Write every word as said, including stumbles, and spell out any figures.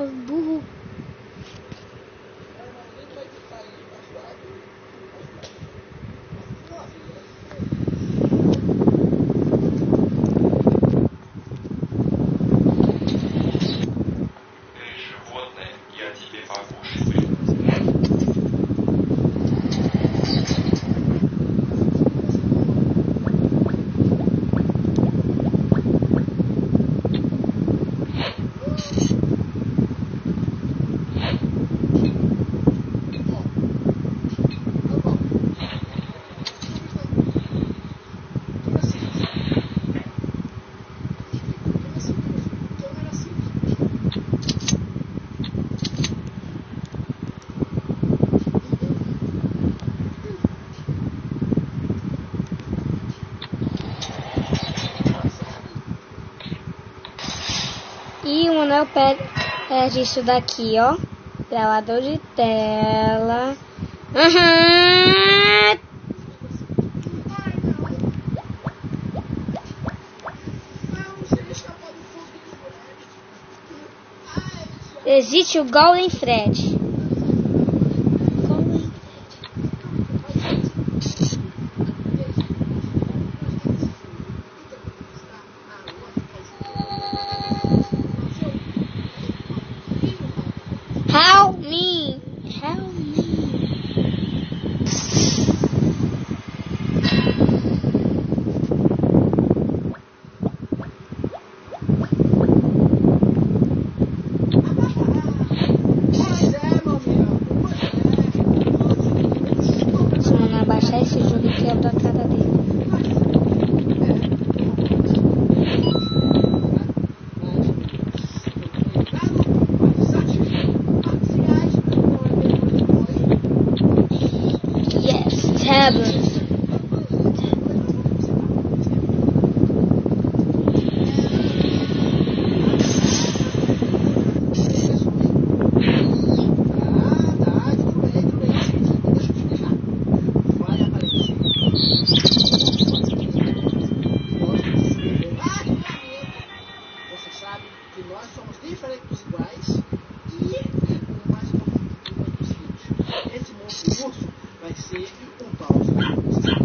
causa do burro. E o Manuel perde isso daqui, ó. Gralador de tela. Uhum. Existe o Golden Fred. Help me! Help me! Se eu não abaixar esse jogo e quebra a cara dele. Tablets. Você sabe que nós somos diferentes dos iguais e o mais importante é o seguinte: esse monte de urso vai ser um pau.